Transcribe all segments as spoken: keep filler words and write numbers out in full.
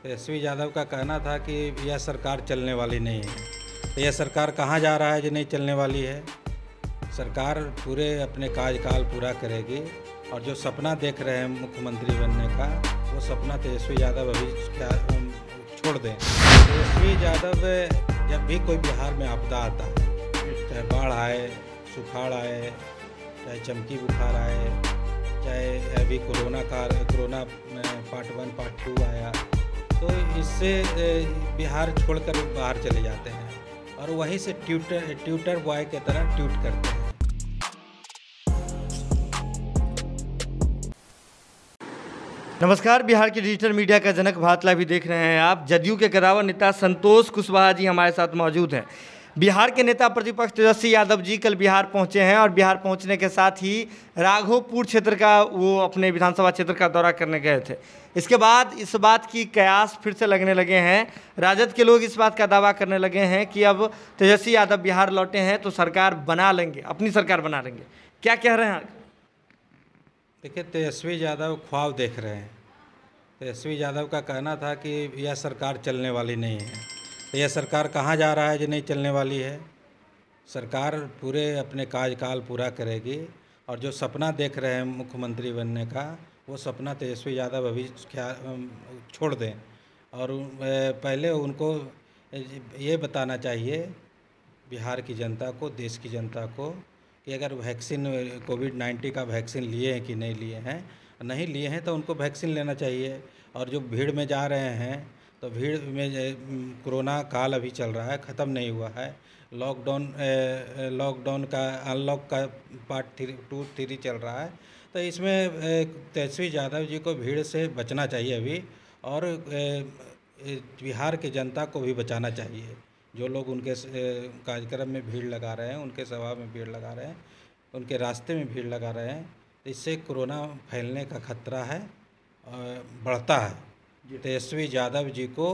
तेजस्वी यादव का कहना था कि यह सरकार चलने वाली नहीं है। तो यह सरकार कहाँ जा रहा है जो नहीं चलने वाली है। सरकार पूरे अपने कार्यकाल पूरा करेगी और जो सपना देख रहे हैं मुख्यमंत्री बनने का, वो सपना तेजस्वी यादव अभी क्या छोड़ दें। तेजस्वी यादव जब भी कोई बिहार में आपदा आता है, चाहे बाढ़ आए, सुखाड़ आए, चाहे चमकी बुखार आए, चाहे अभी कोरोना का corona part one part two आया, तो इससे बिहार छोड़कर बाहर चले जाते हैं और वहीं से ट्यूटर ट्यूटर बॉय की तरह ट्यूट करते हैं। नमस्कार, बिहार की डिजिटल मीडिया का जनक भारत लाइव भी देख रहे हैं आप। जदयू के कदावर नेता संतोष कुशवाहा जी हमारे साथ मौजूद हैं। बिहार के नेता प्रतिपक्ष तेजस्वी यादव जी कल बिहार पहुंचे हैं और बिहार पहुंचने के साथ ही राघोपुर क्षेत्र का वो अपने विधानसभा क्षेत्र का दौरा करने गए थे। इसके बाद इस बात की कयास फिर से लगने लगे हैं। राजद के लोग इस बात का दावा करने लगे हैं कि अब तेजस्वी यादव बिहार लौटे हैं तो सरकार बना लेंगे, अपनी सरकार बना लेंगे। क्या कह रहे हैं? देखिए, तेजस्वी यादव ख्वाब देख रहे हैं। तेजस्वी यादव का कहना था कि यह सरकार चलने वाली नहीं है। तो यह सरकार कहाँ जा रहा है जो नहीं चलने वाली है। सरकार पूरे अपने कार्यकाल पूरा करेगी और जो सपना देख रहे हैं मुख्यमंत्री बनने का, वो सपना तेजस्वी यादव अभी क्या छोड़ दें और पहले उनको ये बताना चाहिए बिहार की जनता को, देश की जनता को, कि अगर वैक्सीन कोविड नाइन्टीन का वैक्सीन लिए हैं कि नहीं लिए हैं। नहीं लिए हैं तो उनको वैक्सीन लेना चाहिए। और जो भीड़ में जा रहे हैं तो भीड़ में कोरोना काल अभी चल रहा है, ख़त्म नहीं हुआ है। लॉकडाउन लॉकडाउन का अनलॉक का पार्ट थ्री टू थ्री चल रहा है। तो इसमें तेजस्वी यादव जी को भीड़ से बचना चाहिए अभी, और बिहार की जनता को भी बचाना चाहिए। जो लोग उनके कार्यक्रम में भीड़ लगा रहे हैं, उनके सभा में भीड़ लगा रहे हैं, उनके रास्ते में भीड़ लगा रहे हैं, इससे कोरोना फैलने का खतरा है, बढ़ता है। तेजस्वी यादव जी को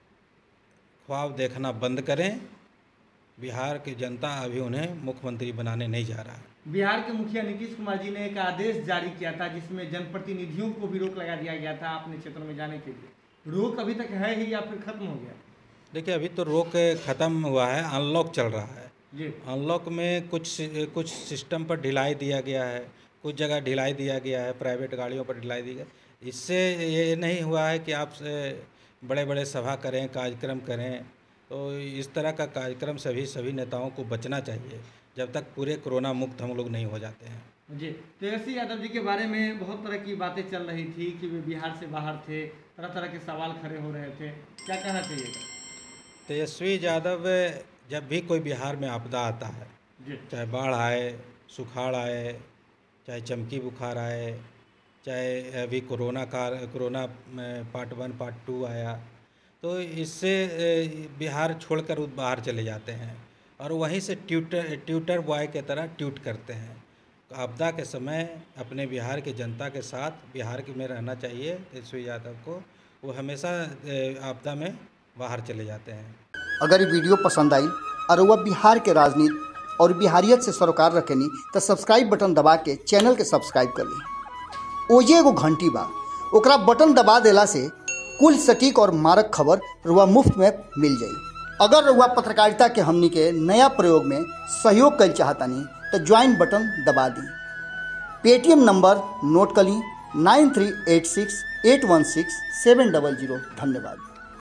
ख्वाब देखना बंद करें। बिहार की जनता अभी उन्हें मुख्यमंत्री बनाने नहीं जा रहा है। बिहार के मुखिया नीतीश कुमार जी ने एक आदेश जारी किया था जिसमें जनप्रतिनिधियों को भी रोक लगा दिया गया था अपने क्षेत्र में जाने के लिए। रोक अभी तक है ही या फिर खत्म हो गया? देखिए, अभी तो रोक ख़त्म हुआ है, अनलॉक चल रहा है जी। अनलॉक में कुछ कुछ सिस्टम पर ढिलाई दिया गया है, कुछ जगह ढिलाई दिया गया है, प्राइवेट गाड़ियों पर ढिलाई दी गई। इससे ये नहीं हुआ है कि आप बड़े बड़े सभा करें, कार्यक्रम करें। तो इस तरह का कार्यक्रम सभी सभी नेताओं को बचना चाहिए जब तक पूरे कोरोना मुक्त हम लोग नहीं हो जाते हैं। जी, तेजस्वी यादव जी के बारे में बहुत तरह की बातें चल रही थी कि वे बिहार से बाहर थे, तरह तरह के सवाल खड़े हो रहे थे। क्या कहना चाहिए? तेजस्वी यादव जब भी कोई बिहार में आपदा आता है, चाहे बाढ़ आए, सुखाड़ आए, चाहे चमकी बुखार आए, चाहे अभी कोरोना का corona part one part two आया, तो इससे बिहार छोड़कर बाहर चले जाते हैं और वहीं से ट्यूटर ट्यूटर बॉय की तरह ट्यूट करते हैं। आपदा के समय अपने बिहार की जनता के साथ बिहार में रहना चाहिए तेजस्वी यादव को। वो हमेशा आपदा में बाहर चले जाते हैं। अगर ये वीडियो पसंद आई और वह बिहार के राजनीति और बिहारियत से सरोकार रखेनी तो सब्सक्राइब बटन दबा के चैनल के सब्सक्राइब कर ली। ओजे एगो घंटी बा, ओकरा बटन दबा देला से कुल सटीक और मारक खबर रुआ मुफ्त में मिल जाई। अगर रुआ पत्रकारिता के हमनी के नया प्रयोग में सहयोग कर चाहतानी तो ज्वाइन बटन दबा दी। पेटीएम नंबर नोट कर ली nine three eight six eight one six seven double zero. धन्यवाद।